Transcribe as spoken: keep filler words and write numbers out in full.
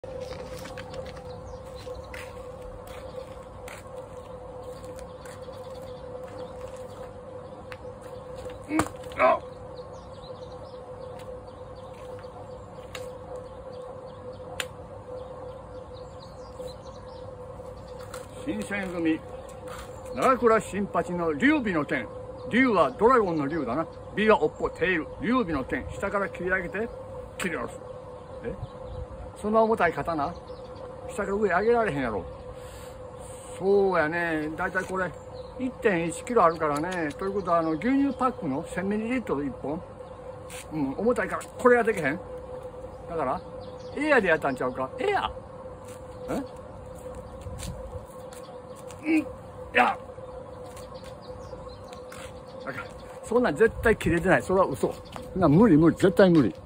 うん、あ新選組長倉新八の劉備の剣。竜はドラゴンの竜だな。尾は尾っぽ、テール。劉備の剣。下から切り上げて切り下ろす。えそんな重たい刀下から上上げられへんやろ。そうやね。だいたいこれ いってんいちキロあるからね。ということはあの牛乳パックの せんミリリットルいっぽん、うん、重たいからこれができへん。だからエアでやったんちゃうか。エアえうんいやだからそんなん絶対切れてない。それは嘘。そんなん無理無理、絶対無理。